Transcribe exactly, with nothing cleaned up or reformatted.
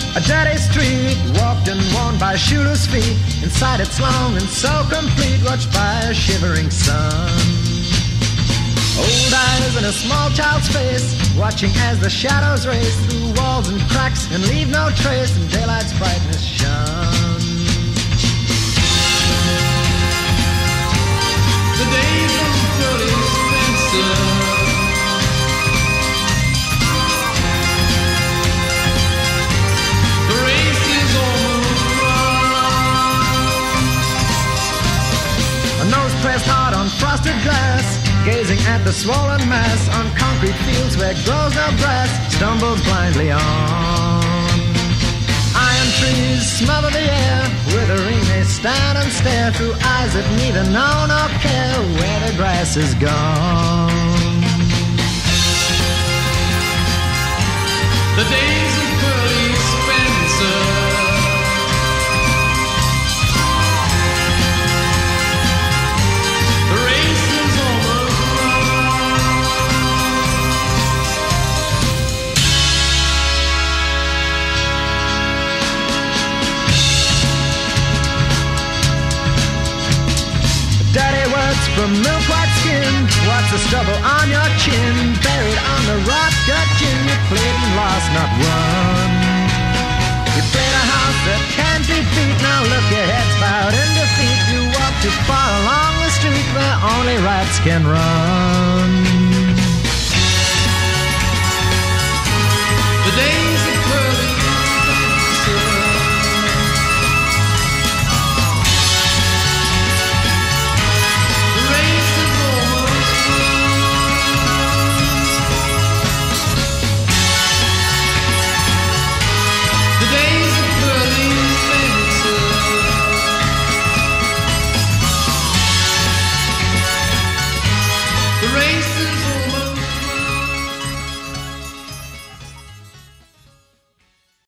A dirty street, walked and worn by shoeless feet. Inside it's long and so complete, watched by a shivering sun. Old eyes in a small child's face, watching as the shadows race through walls and cracks and leave no trace, and daylight's brightness shone. The days of Shirley Spencer, the race is almost run. A nose pressed hard on frosted glass, gazing at the swollen mass on concrete fields where grows no grass, stumbles blindly on. Iron trees smother the air, withering they stand and stare through eyes that neither know nor care where the grass is gone. The days of Pearly Spencer, the race is almost run. Dirty words from milk white skin, what's the stubble on your chin? Buried on the rot gut gin, you played and lost, not won. You played a house that can't be beat, now look, your head's bowed in defeat. You walk too far along the street where only rats can run. The days